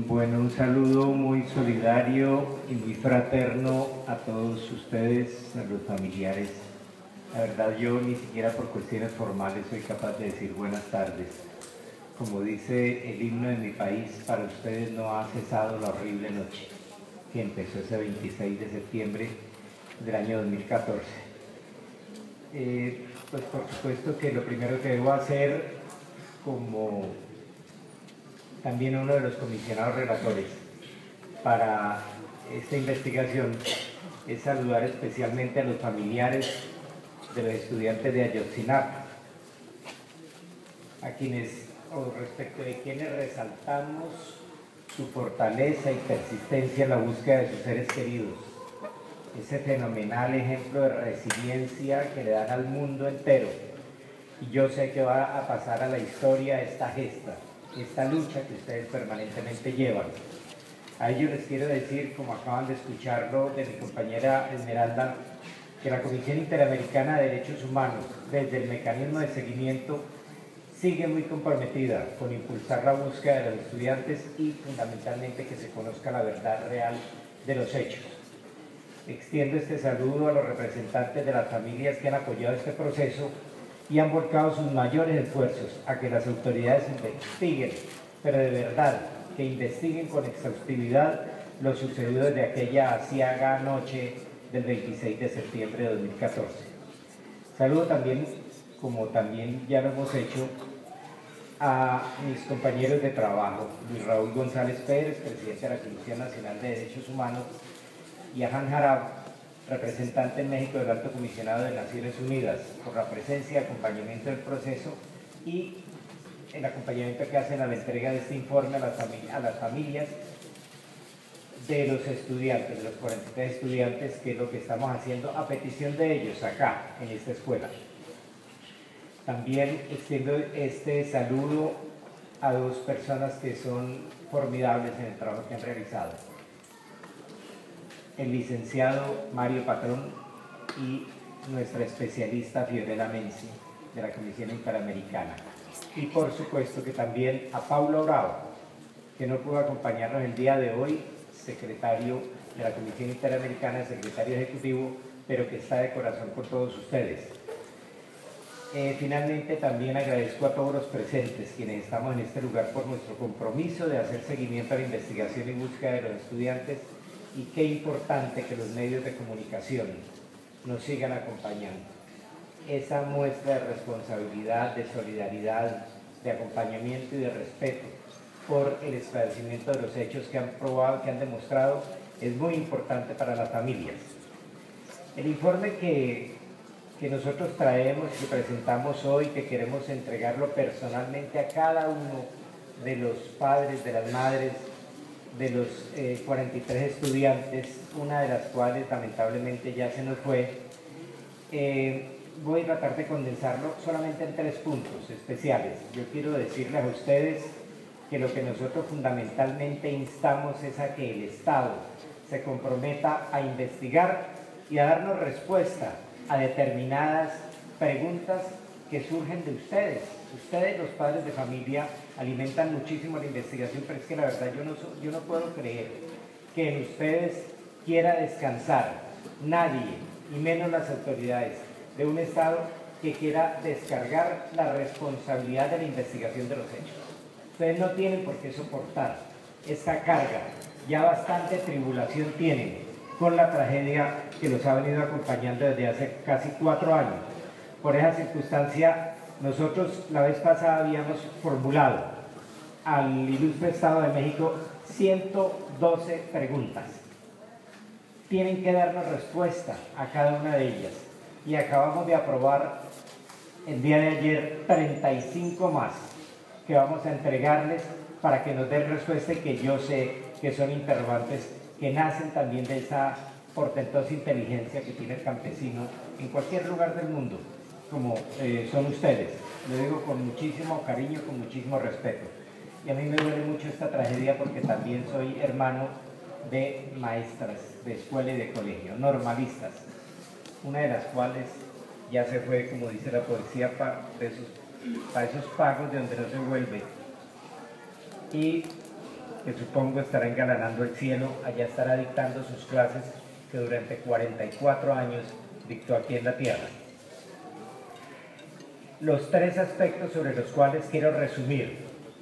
Bueno, un saludo muy solidario y muy fraterno a todos ustedes, a los familiares. La verdad, yo ni siquiera por cuestiones formales soy capaz de decir buenas tardes. Como dice el himno de mi país, para ustedes no ha cesado la horrible noche que empezó ese 26 de septiembre del año 2014. Pues por supuesto que lo primero que debo hacer, como también uno de los comisionados relatores para esta investigación, es saludar especialmente a los familiares de los estudiantes de Ayotzinapa, a quienes, o respecto de quienes resaltamos su fortaleza y persistencia en la búsqueda de sus seres queridos, ese fenomenal ejemplo de resiliencia que le dan al mundo entero. Y yo sé que va a pasar a la historia esta gesta, esta lucha que ustedes permanentemente llevan. A ellos les quiero decir, como acaban de escucharlo de mi compañera Esmeralda, que la Comisión Interamericana de Derechos Humanos, desde el mecanismo de seguimiento, sigue muy comprometida con impulsar la búsqueda de los estudiantes y fundamentalmente que se conozca la verdad real de los hechos. Extiendo este saludo a los representantes de las familias que han apoyado este proceso y han volcado sus mayores esfuerzos a que las autoridades investiguen, pero de verdad, que investiguen con exhaustividad lo sucedido desde aquella aciaga noche del 26 de septiembre de 2014. Saludo también, como también ya lo hemos hecho, a mis compañeros de trabajo, Luis Raúl González Pérez, presidente de la Comisión Nacional de Derechos Humanos, y a Han Jarab, representante en México del Alto Comisionado de Naciones Unidas, por la presencia y acompañamiento del proceso y el acompañamiento que hacen a la entrega de este informe a las familias de los estudiantes, de los 43 estudiantes, que es lo que estamos haciendo a petición de ellos acá, en esta escuela. También extiendo este saludo a dos personas que son formidables en el trabajo que han realizado. El licenciado Mario Patrón y nuestra especialista Fiorella Menzi, de la Comisión Interamericana. Y por supuesto que también a Paulo Bravo, que no pudo acompañarnos el día de hoy, secretario de la Comisión Interamericana, secretario ejecutivo, pero que está de corazón con todos ustedes. Finalmente también agradezco a todos los presentes, quienes estamos en este lugar, por nuestro compromiso de hacer seguimiento a la investigación y búsqueda de los estudiantes, y qué importante que los medios de comunicación nos sigan acompañando. Esa muestra de responsabilidad, de solidaridad, de acompañamiento y de respeto por el esclarecimiento de los hechos que han probado, que han demostrado, es muy importante para las familias. El informe que nosotros traemos y que presentamos hoy, que queremos entregarlo personalmente a cada uno de los padres, de las madres, de los 43 estudiantes, una de las cuales lamentablemente ya se nos fue. Voy a tratar de condensarlo solamente en 3 puntos especiales. Yo quiero decirles a ustedes que lo que nosotros fundamentalmente instamos es a que el Estado se comprometa a investigar y a darnos respuesta a determinadas preguntas que surgen de ustedes. Ustedes, los padres de familia, alimentan muchísimo la investigación, pero es que la verdad yo no puedo creer que en ustedes quiera descansar nadie, y menos las autoridades de un Estado, que quiera descargar la responsabilidad de la investigación de los hechos. Ustedes no tienen por qué soportar esta carga, ya bastante tribulación tienen con la tragedia que los ha venido acompañando desde hace casi 4 años. Por esa circunstancia, nosotros la vez pasada habíamos formulado al ilustre Estado de México 112 preguntas. Tienen que darnos respuesta a cada una de ellas. Y acabamos de aprobar el día de ayer 35 más que vamos a entregarles para que nos den respuesta, y que yo sé que son interrogantes que nacen también de esa portentosa inteligencia que tiene el campesino en cualquier lugar del mundo, como son ustedes. Lo digo con muchísimo cariño, con muchísimo respeto. Y a mí me duele mucho esta tragedia porque también soy hermano de maestras de escuela y de colegio, normalistas, una de las cuales ya se fue, como dice la poesía, para esos pagos de donde no se vuelve. Y que supongo estará engalanando el cielo, allá estará dictando sus clases que durante 44 años dictó aquí en la Tierra. Los tres aspectos sobre los cuales quiero resumir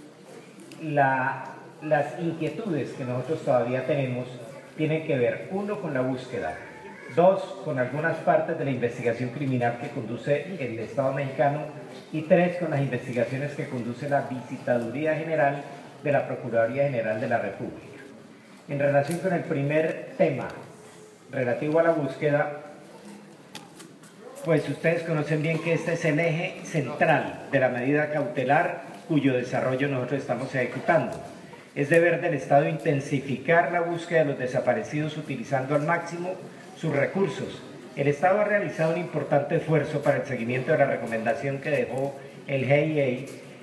las inquietudes que nosotros todavía tenemos tienen que ver, uno, con la búsqueda, dos, con algunas partes de la investigación criminal que conduce el Estado mexicano y tres, con las investigaciones que conduce la Visitaduría General de la Procuraduría General de la República. En relación con el primer tema relativo a la búsqueda, pues ustedes conocen bien que este es el eje central de la medida cautelar cuyo desarrollo nosotros estamos ejecutando. Es deber del Estado intensificar la búsqueda de los desaparecidos utilizando al máximo sus recursos. El Estado ha realizado un importante esfuerzo para el seguimiento de la recomendación que dejó el GIEI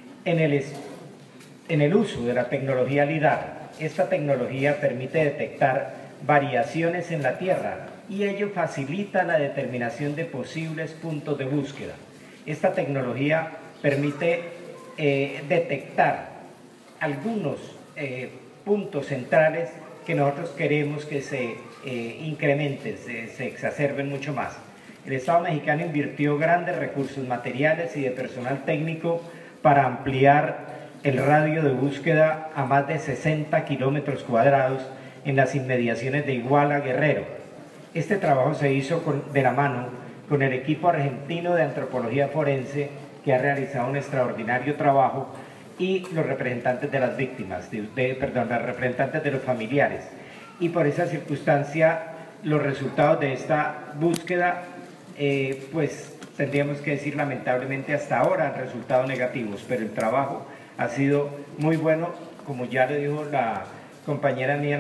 en el uso de la tecnología LIDAR. Esta tecnología permite detectar variaciones en la Tierra y ello facilita la determinación de posibles puntos de búsqueda. Esta tecnología permite detectar algunos puntos centrales que nosotros queremos que se incrementen, se exacerben mucho más. El Estado mexicano invirtió grandes recursos materiales y de personal técnico para ampliar el radio de búsqueda a más de 60 kilómetros cuadrados en las inmediaciones de Iguala, Guerrero. Este trabajo se hizo de la mano con el equipo argentino de antropología forense que ha realizado un extraordinario trabajo y los representantes de las víctimas, los representantes de los familiares. Y por esa circunstancia, los resultados de esta búsqueda, pues tendríamos que decir lamentablemente hasta ahora han resultado negativos, pero el trabajo ha sido muy bueno, como ya le dijo la compañera mía,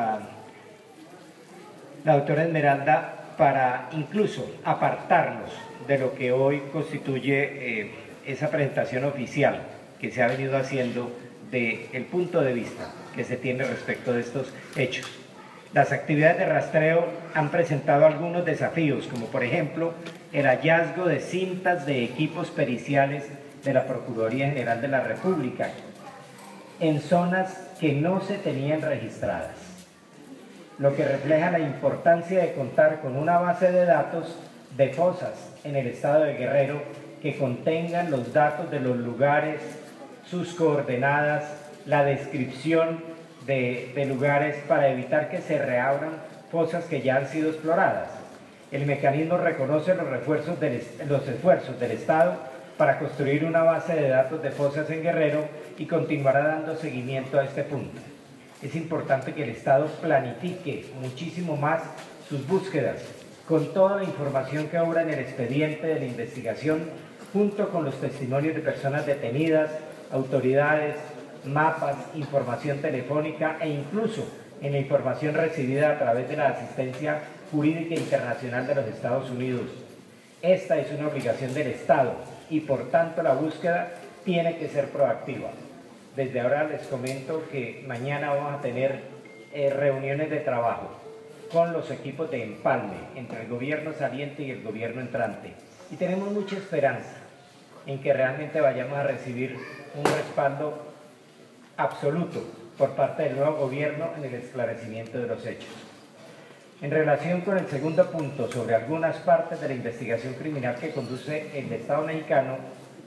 la doctora Esmeralda, para incluso apartarnos de lo que hoy constituye esa presentación oficial que se ha venido haciendo del punto de vista que se tiene respecto de estos hechos. Las actividades de rastreo han presentado algunos desafíos, como por ejemplo el hallazgo de cintas de equipos periciales de la Procuraduría General de la República en zonas que no se tenían registradas, lo que refleja la importancia de contar con una base de datos de fosas en el estado de Guerrero que contengan los datos de los lugares, sus coordenadas, la descripción de lugares para evitar que se reabran fosas que ya han sido exploradas. El mecanismo reconoce los esfuerzos del Estado para construir una base de datos de fosas en Guerrero y continuará dando seguimiento a este punto. Es importante que el Estado planifique muchísimo más sus búsquedas, con toda la información que obra en el expediente de la investigación, junto con los testimonios de personas detenidas, autoridades, mapas, información telefónica e incluso en la información recibida a través de la asistencia jurídica internacional de los Estados Unidos. Esta es una obligación del Estado y por tanto la búsqueda tiene que ser proactiva. Desde ahora les comento que mañana vamos a tener reuniones de trabajo con los equipos de empalme entre el gobierno saliente y el gobierno entrante. Y tenemos mucha esperanza en que realmente vayamos a recibir un respaldo absoluto por parte del nuevo gobierno en el esclarecimiento de los hechos. En relación con el segundo punto sobre algunas partes de la investigación criminal que conduce el Estado mexicano,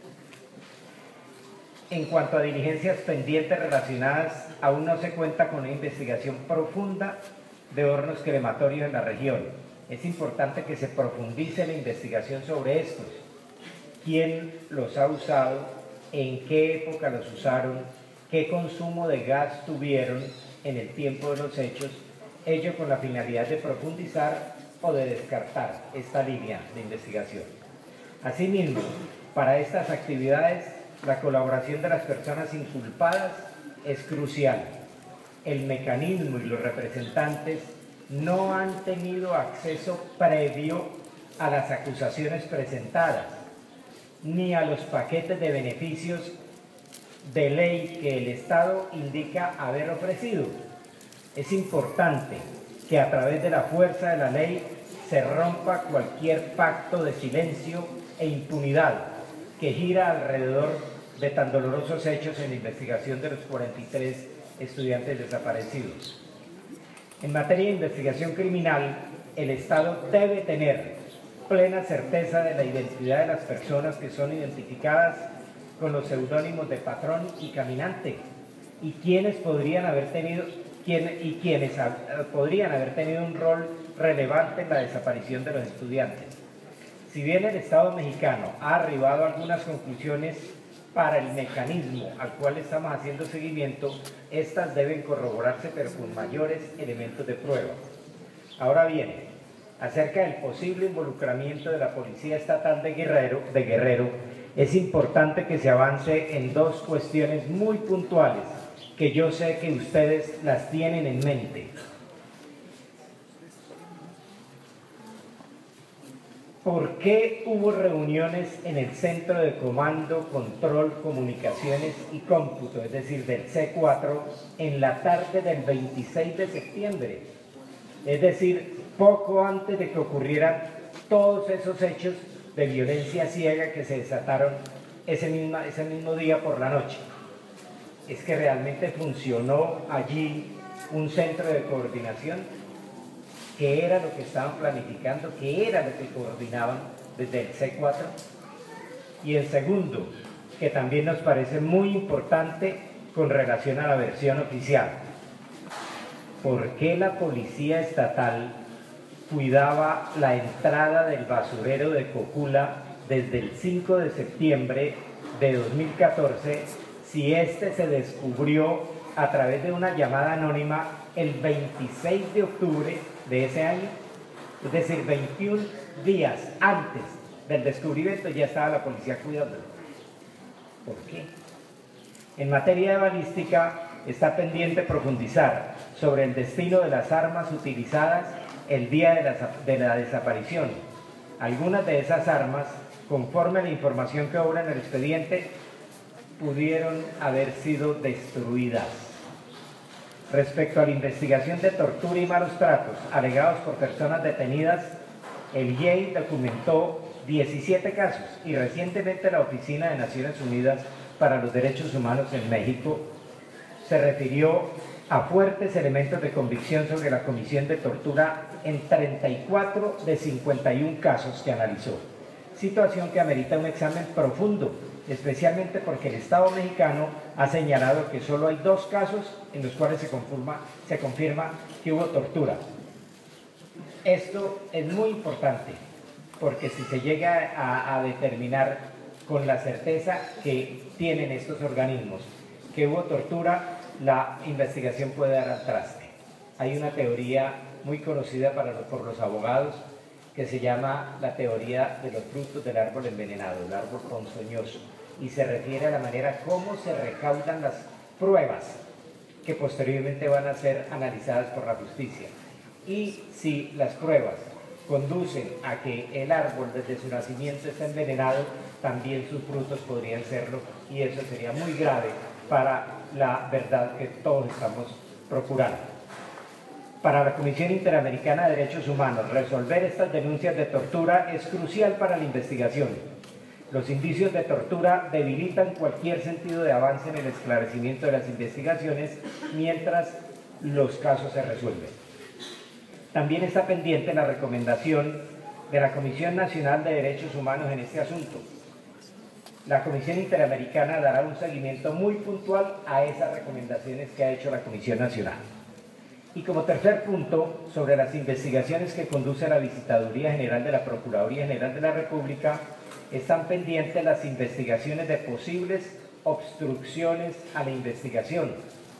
en cuanto a diligencias pendientes relacionadas, aún no se cuenta con una investigación profunda de hornos crematorios en la región. Es importante que se profundice la investigación sobre estos. ¿Quién los ha usado? ¿En qué época los usaron? ¿Qué consumo de gas tuvieron en el tiempo de los hechos? Ello con la finalidad de profundizar o de descartar esta línea de investigación. Asimismo, para estas actividades, la colaboración de las personas inculpadas es crucial. El mecanismo y los representantes no han tenido acceso previo a las acusaciones presentadas, ni a los paquetes de beneficios de ley que el Estado indica haber ofrecido. Es importante que a través de la fuerza de la ley se rompa cualquier pacto de silencio e impunidad que gira alrededor de tan dolorosos hechos en la investigación de los 43 estudiantes desaparecidos. En materia de investigación criminal, el Estado debe tener plena certeza de la identidad de las personas que son identificadas con los seudónimos de Patrón y Caminante y quienes podrían haber tenido un rol relevante en la desaparición de los estudiantes. Si bien el Estado mexicano ha arribado a algunas conclusiones para el mecanismo al cual estamos haciendo seguimiento, estas deben corroborarse pero con mayores elementos de prueba. Ahora bien, acerca del posible involucramiento de la Policía Estatal de Guerrero, es importante que se avance en dos cuestiones muy puntuales que yo sé que ustedes las tienen en mente. ¿Por qué hubo reuniones en el Centro de Comando, Control, Comunicaciones y Cómputo, es decir, del C4, en la tarde del 26 de septiembre? Es decir, poco antes de que ocurrieran todos esos hechos de violencia ciega que se desataron ese mismo día por la noche. ¿Es que realmente funcionó allí un centro de coordinación? ¿Qué era lo que estaban planificando? ¿Qué era lo que coordinaban desde el C4? Y el segundo, que también nos parece muy importante con relación a la versión oficial. ¿Por qué la Policía Estatal cuidaba la entrada del basurero de Cocula desde el 5 de septiembre de 2014 si este se descubrió a través de una llamada anónima el 26 de octubre de ese año? Es decir, 21 días antes del descubrimiento ya estaba la policía cuidándolo. ¿Por qué? En materia de balística está pendiente profundizar sobre el destino de las armas utilizadas el día de la desaparición. Algunas de esas armas, conforme a la información que obra en el expediente, pudieron haber sido destruidas. Respecto a la investigación de tortura y malos tratos alegados por personas detenidas, el IEI documentó 17 casos y recientemente la Oficina de Naciones Unidas para los Derechos Humanos en México se refirió a fuertes elementos de convicción sobre la comisión de tortura en 34 de 51 casos que analizó, situación que amerita un examen profundo, especialmente porque el Estado mexicano ha señalado que solo hay 2 casos en los cuales se confirma que hubo tortura. Esto es muy importante, porque si se llega a determinar con la certeza que tienen estos organismos que hubo tortura, la investigación puede dar al traste. Hay una teoría muy conocida por los abogados que se llama la teoría de los frutos del árbol envenenado, el árbol ponzoñoso, y se refiere a la manera como se recaudan las pruebas que posteriormente van a ser analizadas por la justicia. Y si las pruebas conducen a que el árbol desde su nacimiento está envenenado, también sus frutos podrían serlo, y eso sería muy grave para la verdad que todos estamos procurando. Para la Comisión Interamericana de Derechos Humanos, resolver estas denuncias de tortura es crucial para la investigación. Los indicios de tortura debilitan cualquier sentido de avance en el esclarecimiento de las investigaciones mientras los casos se resuelven. También está pendiente la recomendación de la Comisión Nacional de Derechos Humanos en este asunto. La Comisión Interamericana dará un seguimiento muy puntual a esas recomendaciones que ha hecho la Comisión Nacional. Y como tercer punto, sobre las investigaciones que conduce la Visitaduría General de la Procuraduría General de la República, están pendientes las investigaciones de posibles obstrucciones a la investigación,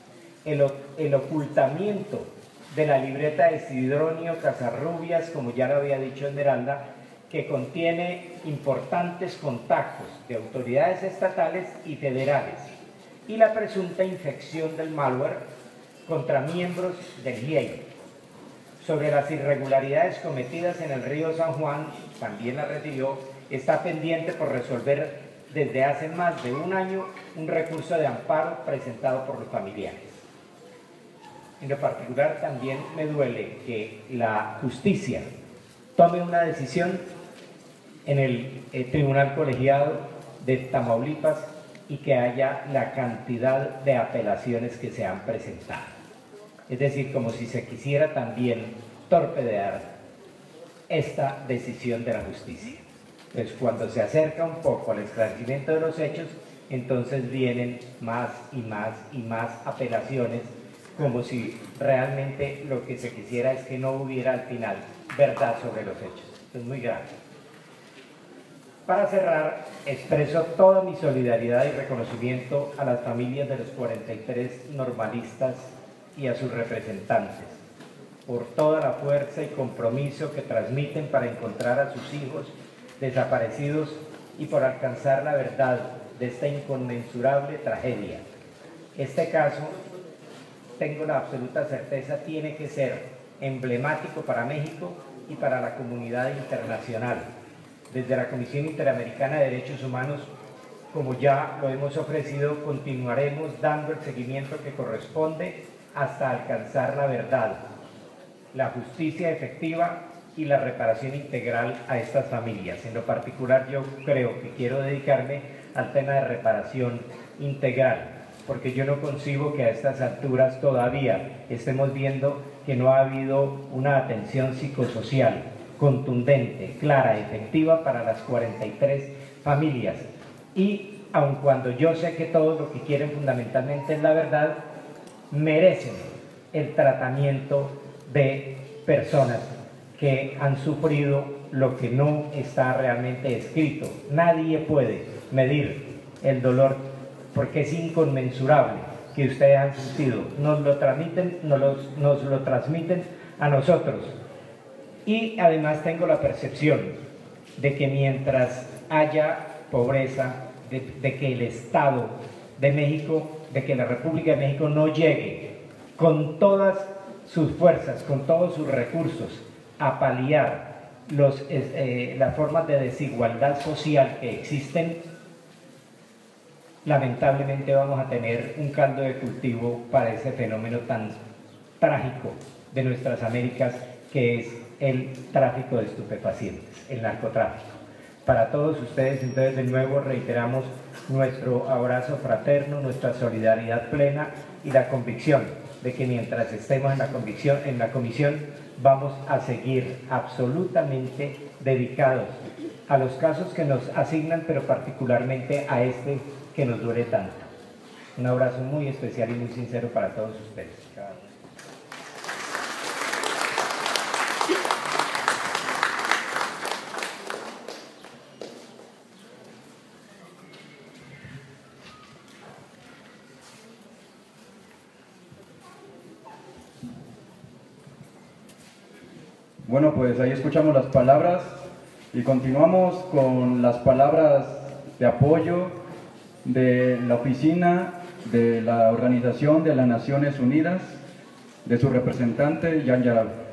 el ocultamiento de la libreta de Sidronio Casarrubias, como ya lo había dicho Esmeralda, que contiene importantes contactos de autoridades estatales y federales, y la presunta infección del malware contra miembros del IEI. Sobre las irregularidades cometidas en el río San Juan, también la refirió, está pendiente por resolver desde hace más de un año un recurso de amparo presentado por los familiares. En lo particular, también me duele que la justicia tome una decisión en el Tribunal Colegiado de Tamaulipas y que haya la cantidad de apelaciones que se han presentado. Es decir, como si se quisiera también torpedear esta decisión de la justicia. Entonces, cuando se acerca un poco al esclarecimiento de los hechos, entonces vienen más y más y más apelaciones, como si realmente lo que se quisiera es que no hubiera al final verdad sobre los hechos. Es muy grave. Para cerrar, expreso toda mi solidaridad y reconocimiento a las familias de los 43 normalistas y a sus representantes, por toda la fuerza y compromiso que transmiten para encontrar a sus hijos desaparecidos y por alcanzar la verdad de esta inconmensurable tragedia. Este caso, tengo la absoluta certeza, tiene que ser emblemático para México y para la comunidad internacional. Desde la Comisión Interamericana de Derechos Humanos, como ya lo hemos ofrecido, continuaremos dando el seguimiento que corresponde hasta alcanzar la verdad, la justicia efectiva y la reparación integral a estas familias. En lo particular, yo creo que quiero dedicarme al tema de reparación integral, porque yo no concibo que a estas alturas todavía estemos viendo que no ha habido una atención psicosocial contundente, clara, efectiva para las 43 familias. Y aun cuando yo sé que todos lo que quieren fundamentalmente es la verdad, merecen el tratamiento de personas que han sufrido lo que no está realmente escrito. Nadie puede medir el dolor porque es inconmensurable que ustedes han sentido. Nos lo transmiten a nosotros. Y además tengo la percepción de que mientras haya pobreza, de que el Estado de México, de que la República de México no llegue con todas sus fuerzas, con todos sus recursos, a paliar las formas de desigualdad social que existen, lamentablemente vamos a tener un caldo de cultivo para ese fenómeno tan trágico de nuestras Américas, que es el tráfico de estupefacientes, el narcotráfico. Para todos ustedes, entonces, de nuevo reiteramos nuestro abrazo fraterno, nuestra solidaridad plena y la convicción de que mientras estemos en la comisión vamos a seguir absolutamente dedicados a los casos que nos asignan, pero particularmente a este que nos duele tanto. Un abrazo muy especial y muy sincero para todos ustedes. Bueno, pues ahí escuchamos las palabras y continuamos con las palabras de apoyo de la oficina de la Organización de las Naciones Unidas, de su representante, Jan Yarab.